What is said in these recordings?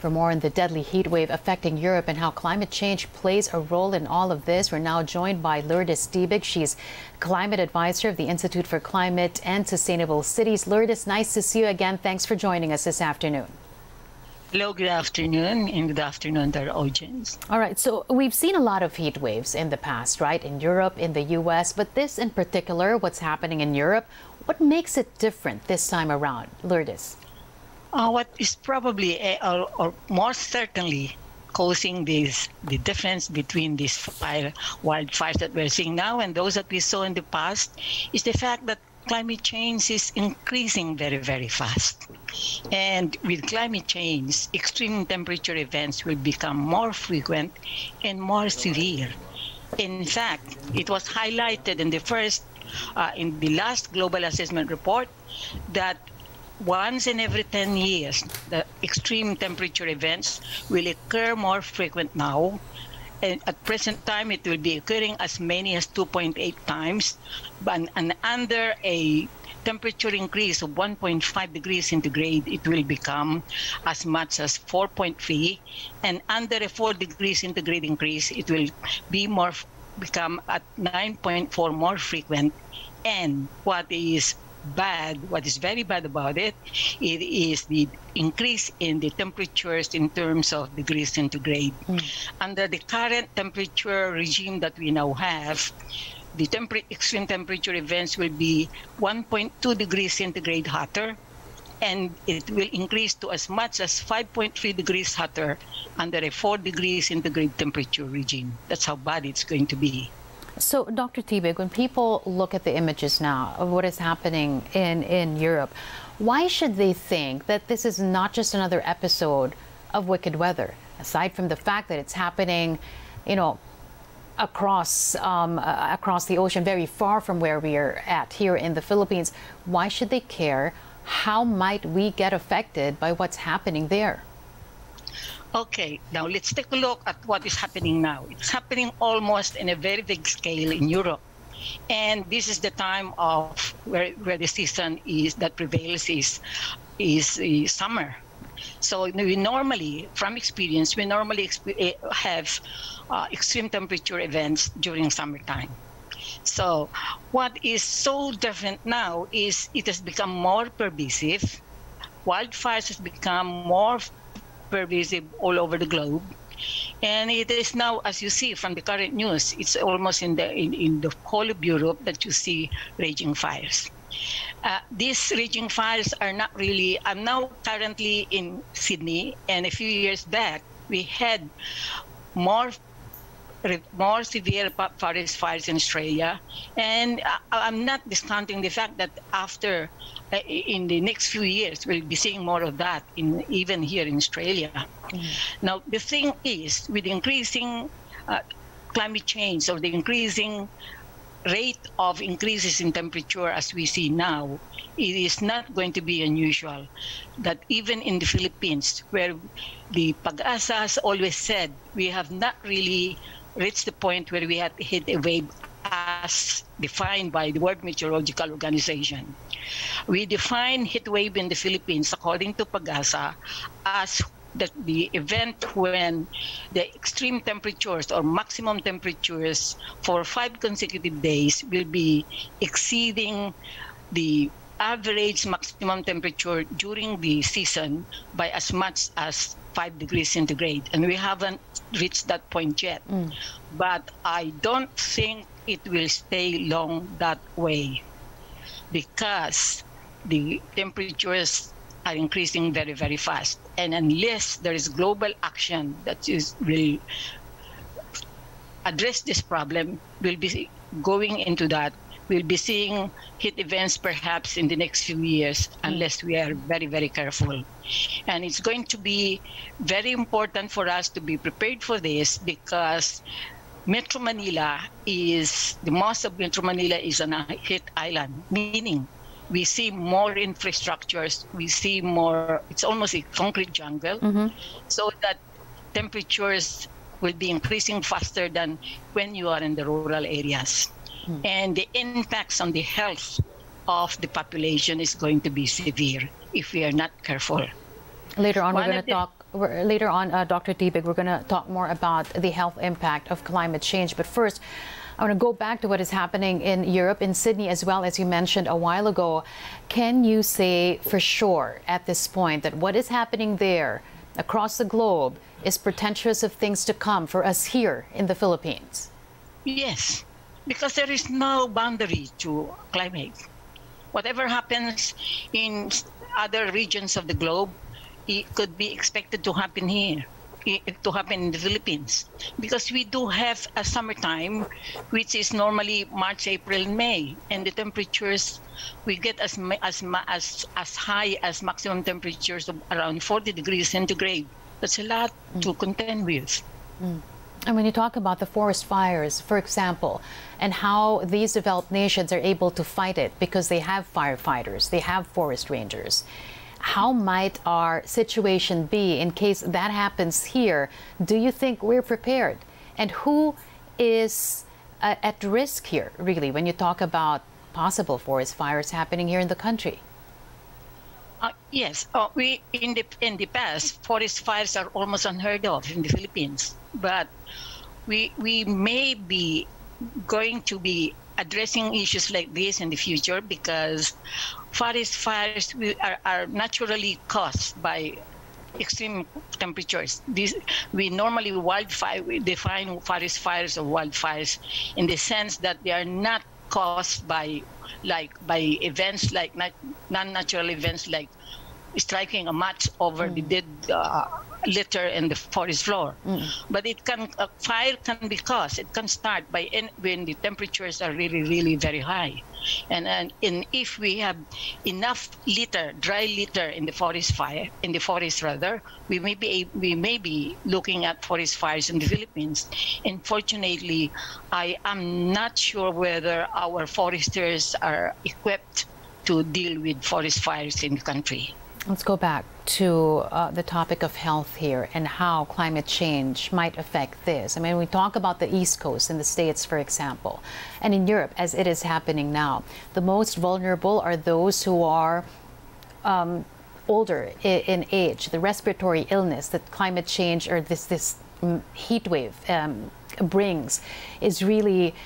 For more on the deadly heat wave affecting Europe and how climate change plays a role in all of this, we're now joined by Lourdes Tibig. She's climate advisor of the Institute for Climate and Sustainable Cities. Lourdes, nice to see you again. Thanks for joining us this afternoon. Hello, good afternoon, and good afternoon to our audience. All right, so we've seen a lot of heat waves in the past, right? In Europe, in the US, but this in particular, what's happening in Europe, what makes it different this time around? Lourdes. What is probably, or more certainly, causing the difference between these wildfires that we're seeing now and those that we saw in the past is the fact that climate change is increasing very, very fast. And with climate change, extreme temperature events will become more frequent and more severe. In fact, it was highlighted in in the last global assessment report that once in every 10 years, the extreme temperature events will occur more frequent now. And at present time, it will be occurring as many as 2.8 times. And under a temperature increase of 1.5 degrees centigrade, it will become as much as 4.3. And under a 4 degrees centigrade increase, it will become at 9.4 more frequent. And what is very bad about it is the increase in the temperatures in terms of degrees centigrade. Under the current temperature regime that we now have, the extreme temperature events will be 1.2 degrees centigrade hotter, and it will increase to as much as 5.3 degrees hotter under a 4 degrees centigrade temperature regime. That's how bad it's going to be. So, Dr. Tibig, when people look at the images now of what is happening in Europe, why should they think that this is not just another episode of wicked weather? Aside from the fact that it's happening, across the ocean, very far from where we are at here in the Philippines, why should they care? How might we get affected by what's happening there? Okay, now let's take a look at what is happening now. It's happening almost in a very big scale in Europe. And this is the time of where the season that prevails is summer. So we normally, from experience, have extreme temperature events during summertime. So what is so different now is it has become more pervasive. Wildfires has become more pervasive all over the globe, and it is now, as you see from the current news, it's almost in the whole of Europe that you see raging fires. These raging fires are not really. I'm now currently in Sydney, and a few years back we had more severe forest fires in Australia, and I'm not discounting the fact that in the next few years we'll be seeing more of that even here in Australia. Now the thing is, with increasing climate change, or the increasing rate of increases in temperature as we see now, it is not going to be unusual that even in the Philippines, where the Pag-asa has always said we have not really reached the point where we had to hit a wave as defined by the World Meteorological Organization. We define heat wave in the Philippines, according to Pag-asa, as the event when the extreme temperatures or maximum temperatures for 5 consecutive days will be exceeding the average maximum temperature during the season by as much as 5 degrees centigrade. And we haven't reached that point yet. But I don't think it will stay long that way, because the temperatures are increasing very, very fast. And unless there is global action that will address this problem, we'll be going into that. We'll be seeing heat events perhaps in the next few years, unless we are very, very careful. And it's going to be very important for us to be prepared for this, because Metro Manila is a heat island, meaning we see more infrastructures, we see more, it's almost a concrete jungle, so that temperatures will be increasing faster than when you are in the rural areas. And the impacts on the health of the population is going to be severe if we are not careful. Later on, we're going to talk later on, Dr. Tibig, we're going to talk more about the health impact of climate change. But first, I want to go back to what is happening in Europe, in Sydney as well, as you mentioned a while ago. Can you say for sure at this point that what is happening there across the globe is portentous of things to come for us here in the Philippines? Yes, because there is no boundary to climate. Whatever happens in other regions of the globe, it could be expected to happen here, to happen in the Philippines, because we do have a summertime, which is normally March, April, May, and the temperatures we get as high as maximum temperatures of around 40 degrees centigrade. That's a lot to contend with. And when you talk about the forest fires, for example, and how these developed nations are able to fight it because they have firefighters, they have forest rangers, how might our situation be in case that happens here? Do you think we're prepared? And who is at risk here, really, when you talk about possible forest fires happening here in the country? Yes, we in the past, forest fires are almost unheard of in the Philippines, but we may be going to be addressing issues like this in the future, because forest fires are naturally caused by extreme temperatures. We normally we define forest fires or wildfires in the sense that they are not caused by events like non-natural events like striking a match over the dead litter in the forest floor. But fire can be caused. It can start when the temperatures are really very high, and if we have enough dry litter in the forest we may be looking at forest fires in the Philippines. Unfortunately, I am not sure whether our foresters are equipped to deal with forest fires in the country. Let's go back to the topic of health here and how climate change might affect this. I mean, we talk about the East Coast in the States, for example, and in Europe, as it is happening now. The most vulnerable are those who are older in age. The respiratory illness that climate change or this heat wave brings is really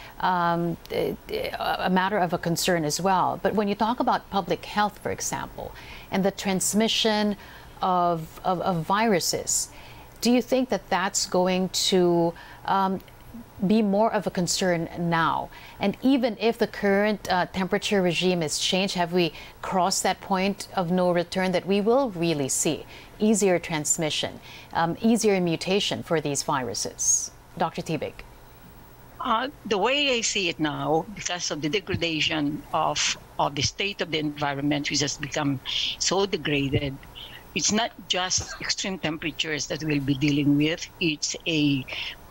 a matter of a concern as well. But when you talk about public health, for example, and the transmission of viruses, do you think that that's going to be more of a concern now? And even if the current temperature regime is changed, have we crossed that point of no return that we will really see easier transmission, easier mutation for these viruses? Dr. Tibig. The way I see it now, because of the degradation of the state of the environment, which has become so degraded, it's not just extreme temperatures that we'll be dealing with. It's a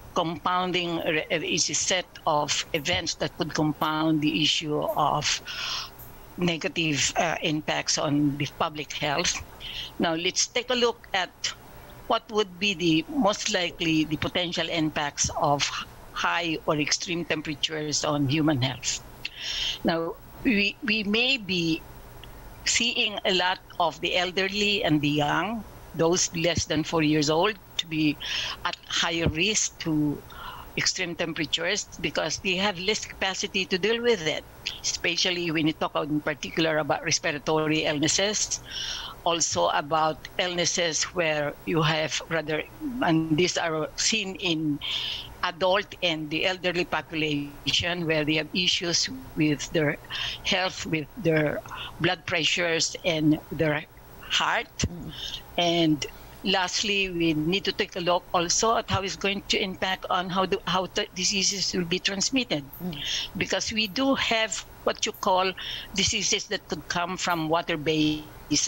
set of events that could compound the issue of negative impacts on the public health. Now, let's take a look at what would be the most likely the potential impacts of high or extreme temperatures on human health. Now, we may be seeing a lot of the elderly and the young, those less than 4 years old, to be at higher risk to extreme temperatures because they have less capacity to deal with it, especially when you talk in particular about respiratory illnesses, also about illnesses where you have and these are seen in adult and the elderly population, where they have issues with their health, with their blood pressures and their heart. And lastly, we need to take a look also at how it's going to impact on how diseases will be transmitted, because we do have what you call diseases that could come from water-based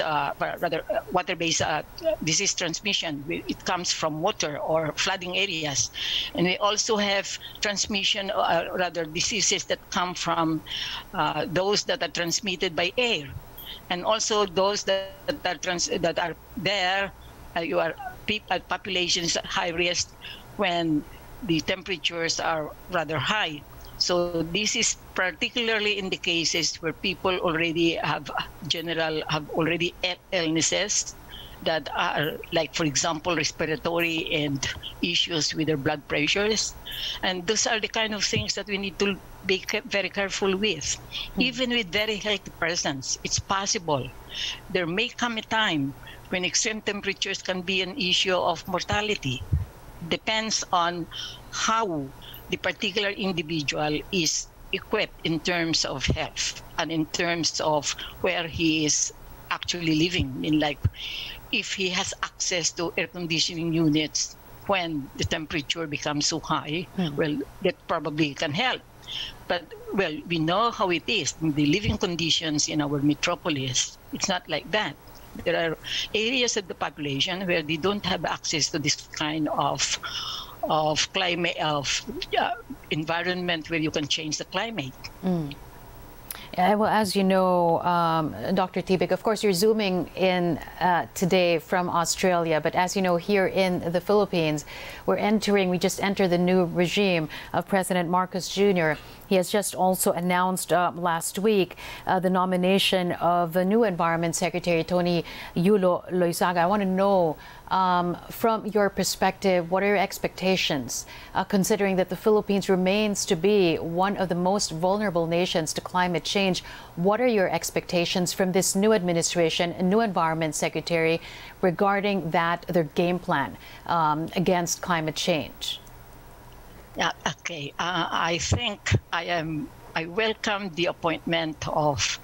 disease transmission. It comes from water or flooding areas. And we also have transmission, diseases that come from those that are transmitted by air. And also those that are there, you are populations at high risk when the temperatures are rather high. So this is particularly in the cases where people already have illnesses, that are, like, for example, respiratory and issues with their blood pressures. And those are the kind of things that we need to be very careful with. Even with very healthy persons, it's possible. There may come a time when extreme temperatures can be an issue of mortality. Depends on how the particular individual is equipped in terms of health and in terms of where he is actually living. I mean, like, if he has access to air conditioning units when the temperature becomes so high, well, that probably can help. But, well, we know how it is. The living conditions in our metropolis, it's not like that. There are areas of the population where they don't have access to this kind of climate, environment where you can change the climate. Well, as you know, Dr. Tibig, of course, you're zooming in today from Australia, but as you know, here in the Philippines, we just entered the new regime of President Marcos Jr. He has just also announced last week the nomination of the new Environment Secretary, Tony Yulo Loizaga. I want to know, from your perspective, what are your expectations, considering that the Philippines remains to be one of the most vulnerable nations to climate change? What are your expectations from this new administration, a new Environment Secretary, regarding their game plan against climate change? Yeah, okay. I think I welcome the appointment of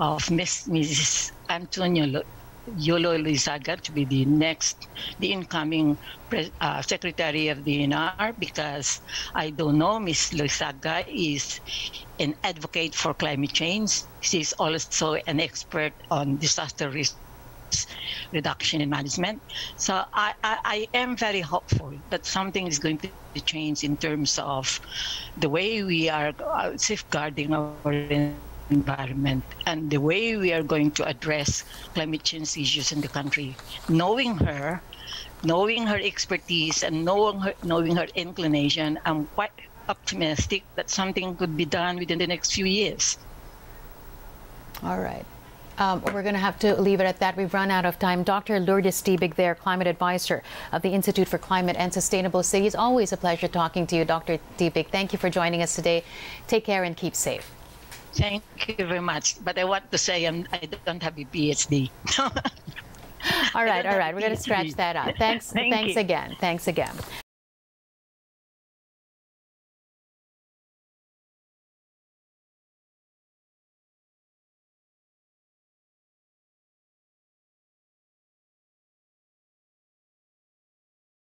Mrs. Antonio Yulo Loizaga to be the incoming Secretary of the DENR, because I don't know, Ms. Loizaga is an advocate for climate change. She's also an expert on disaster risk reduction and management. So I am very hopeful that something is going to change in terms of the way we are safeguarding our environment and the way we are going to address climate change issues in the country. Knowing her expertise and knowing her inclination, I'm quite optimistic that something could be done within the next few years. All right. We're going to have to leave it at that. We've run out of time. Dr. Lourdes Tibig there, Climate Advisor of the Institute for Climate and Sustainable Cities. Always a pleasure talking to you, Dr. Tibig. Thank you for joining us today. Take care and keep safe. Thank you very much. But I want to say I don't have a PhD. All right. We're going to scratch that out. Thanks again.